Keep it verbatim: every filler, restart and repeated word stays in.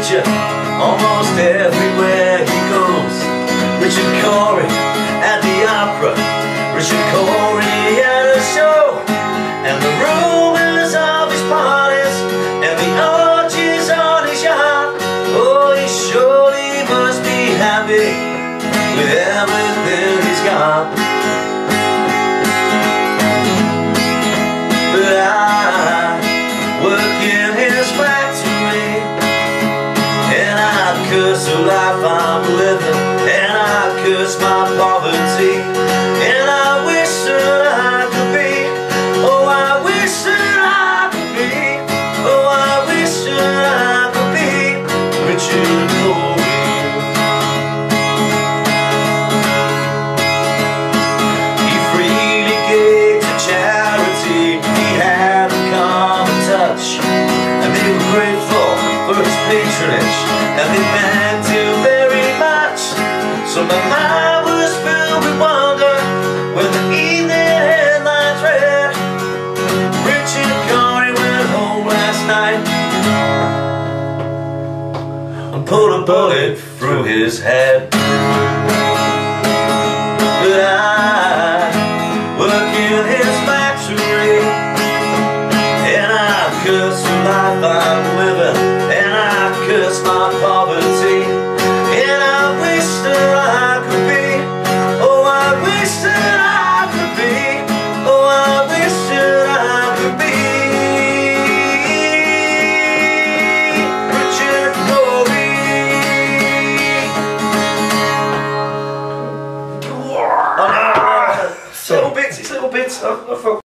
picture almost everywhere he goes. Richard Cory at the opera, Richard Cory at a show, and the rumors of his parties and the orgies on his yacht. Oh, he surely must be happy with everything he's got. But I work in his factory, and I curse the life I'm living, and I curse my poverty, and I wish that I could be, oh I wish that I could be, oh I wish that I could be Richard Cory. He freely gave to charity, he had a common touch, and they were grateful for his patronage, and they meant him very much. So my mind was filled with wonder when the evening headlines read, Richard Cory went home last night and pulled a bullet through his head. But I work in his factory, and I curse the life I'm living, and I curse my poverty, and I wish that I could be, oh I wish that I could be, oh I wish that I could be Richard Cory. Oh, no, no, no. Little bits, it's little bits. I, I